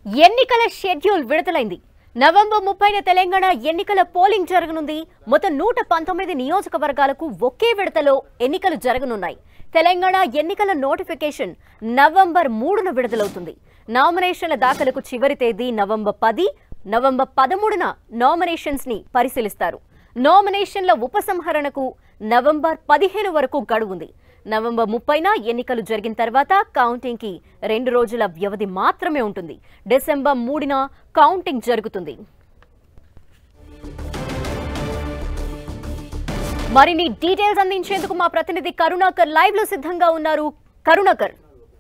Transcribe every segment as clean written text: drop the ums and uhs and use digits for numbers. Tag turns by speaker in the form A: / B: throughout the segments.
A: ఎన్నికల షెడ్యూల్ విడుదలైంది. నవంబర్ 30న తెలంగాణ ఎన్నికల పోలింగ్ జరగనుంది. మొత్తం 119 నియోజకవర్గాలకు ఒకే విడతలో ఎన్నికలు జరగనున్నాయి. తెలంగాణ ఎన్నికల నోటిఫికేషన్ నవంబర్ 3న విడుదలవుతుంది. నామినేషన్ల దాఖలకు చివరి తేదీ నవంబర్ 10. నవంబర్ 13న నామినేషన్స్ ని పరిశీలిస్తారు. నామినేషన్ల ఉపసంహరణకు నవంబర్ 15 వరకు గడువుంది. నవంబర్ 30న ఎన్నికలు జరిగిన తర్వాత కౌంటింగ్ కి 2 రోజుల వ్యవధి మాత్రమే ఉంటుంది. డిసెంబర్ 3న కౌంటింగ్ జరుగుతుంది. మరిన్ని డీటెయిల్స్ అందించేందుకు మా ప్రతినిధి కరుణాకర్ లైవ్ లో సిద్ధంగా ఉన్నారు. కరుణాకర్,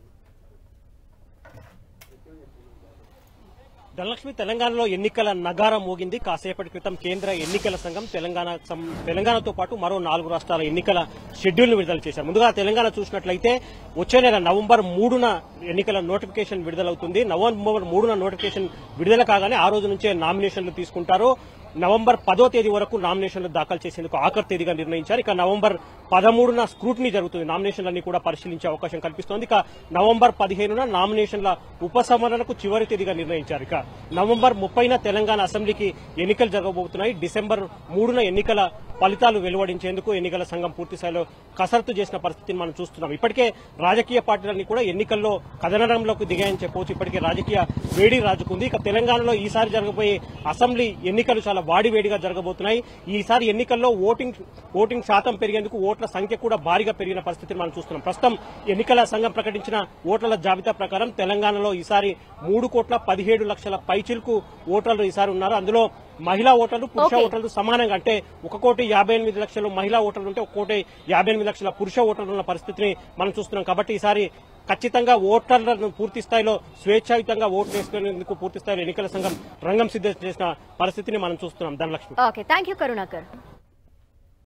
B: ధనలక్ష్మి, తెలంగాణలో ఎన్నికల నగారం మోగింది. కాసేపటి క్రితం కేంద్ర ఎన్నికల సంఘం తెలంగాణతో పాటు మరో 4 రాష్ట్రాల ఎన్నికల షెడ్యూల్ ను విడుదల చేశారు. ముందుగా తెలంగాణ చూసినట్లయితే వచ్చే నెల నవంబర్ 3న ఎన్నికల నోటిఫికేషన్ విడుదలవుతుంది. నవంబర్ 3న నోటిఫికేషన్ విడుదల కాగానే ఆ రోజు నుంచే నామినేషన్లు తీసుకుంటారు. నవంబర్ 10వ తేదీ వరకు నామినేషన్లు దాఖలు చేసేందుకు ఆఖరి తేదీగా నిర్ణయించారు. ఇక నవంబర్ 13న స్క్రూటినీ జరుగుతుంది. నామినేషన్లన్నీ కూడా పరిశీలించే అవకాశం కల్పిస్తోంది. ఇక నవంబర్ 15న నామినేషన్ల ఉపసంహరణకు చివరి తేదీగా నిర్ణయించారు. ఇక నవంబర్ 30న తెలంగాణ అసెంబ్లీకి ఎన్నికలు జరగబోతున్నాయి. డిసెంబర్ 3న ఎన్నికల ఫలితాలు వెలువడించేందుకు ఎన్నికల సంఘం పూర్తిస్థాయిలో కసరత్తు చేసిన పరిస్థితిని మనం చూస్తున్నాం. ఇప్పటికే రాజకీయ పార్టీలన్నీ కూడా ఎన్నికల్లో కథనరంలోకి దిగాయని చెప్పవచ్చు. ఇప్పటికే రాజకీయ వేడి రాజుకుంది. ఇక తెలంగాణలో ఈసారి జరగబోయే అసెంబ్లీ ఎన్నికలు చాలా వాడివేడిగా జరగబోతున్నాయి. ఈసారి ఎన్నికల్లో ఓటింగ్ శాతం పెరిగేందుకు ఓట్ల సంఖ్య కూడా భారీగా పెరిగిన పరిస్థితిని మనం చూస్తున్నాం. ప్రస్తుతం ఎన్నికల సంఘం ప్రకటించిన ఓట్ల జాబితా ప్రకారం తెలంగాణలో ఈసారి 3,17,00,000 పైచిలకు ఓటర్లు ఈసారి ఉన్నారు. అందులో మహిళా ఓటర్లు, పురుష ఓటర్లు సమానంగా, అంటే 1,58,00,000 మహిళా ఓటర్లు ఉంటే 1,58,00,000 పురుష ఓటర్లు ఉన్న పరిస్థితిని మనం చూస్తున్నాం. కాబట్టి ఈసారి ఖచ్చితంగా ఓటర్లను పూర్తి స్థాయిలో స్వేచ్ఛాయుతంగా ఓటు వేసుకునేందుకు పూర్తి స్థాయిలో ఎన్నికల సంఘం రంగం సిద్ధం చేసిన పరిస్థితిని మనం చూస్తున్నాం. ధనలక్ష్మి.
A: Okay, thank you Karunakar.